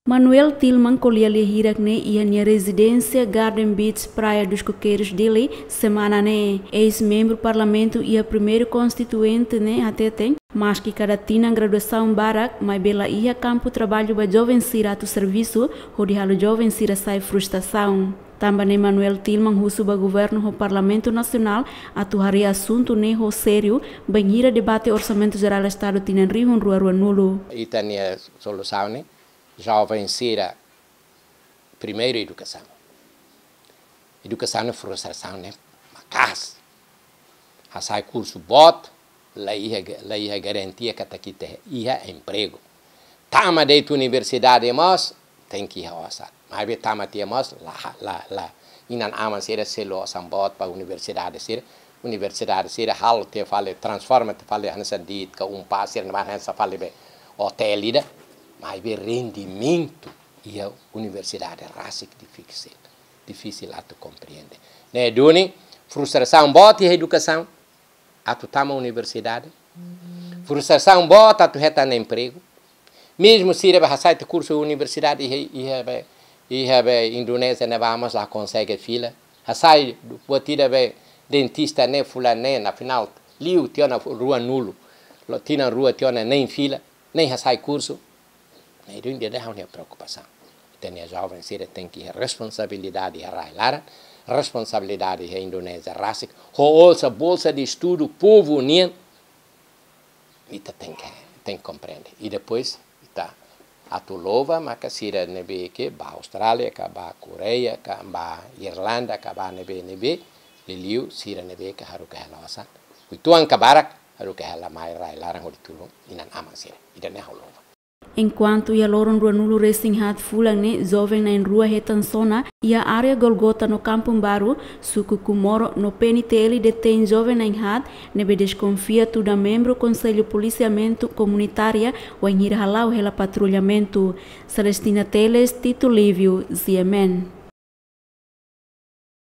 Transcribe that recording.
Manuel Tilman colhia Hirakne e a residência Garden Beach Praia dos Coqueiros dele semana né ex-membro do parlamento e a primeiro constituinte né até tem mas que cada tina graduação barak mas bela ia campo trabalho para jovem sira tu serviço onde halo jovem sira sai frustração. Também Manuel Tilman husuba governo do Parlamento Nacional atuari assunto né ho sério bem ira debate orçamento geral do estado tinan rio rua nulo. E tem solução né jovem sira primeiro educação. Educação é frustração né macas. Hasai curso bot lá ia garantia que tá aqui ia emprego. Tama de universidade mas tem que ir ao assado. Mas be tama tia mas lá inan ama sira selo sambot para universidade sira hal te fale transforma te fale hansa dit ka pasir na hansa fale be hotel ida mas be rendimento e a universidade rasik difícil a tu compreender. Né doni frustração bot e educação a tu tama universidade. Frustração bot a tu reta no emprego. Mesmo se ele vai sair do curso da universidade e Indonésia ne vamos lá consegue fila. Sai botida be dentista ne fulane na final liu tiona rua nulo. Tina rua tiona nem fila, nem sai curso. Né do dia da uma preocupação. Tem a jovem se tem que responsabilidade railar, responsabilidade a Indonésia rasik, a bolsa de estudo povo unido. Ita tem que compreender. E depois tá a tu louva mas que sira nebe que ba Austrália que ba Coreia que ba Irlanda que ba nebe liliu sira nebe que haru que ela asa kuituan kabarak haru que ela mai rai larang hoditulo inan ama sira ida ne louva. Enquanto ia loron rua nulo racing hat fulang ne jovem na rua retansona e a área Golgota no Campo Baru suku kumoro no PNTL detém jovem na hat nebe desconfia tudo membro conselho policiamento comunitária o em ir halau hela patrulhamento. Celestina Teles, Tito Lívio, ZMN.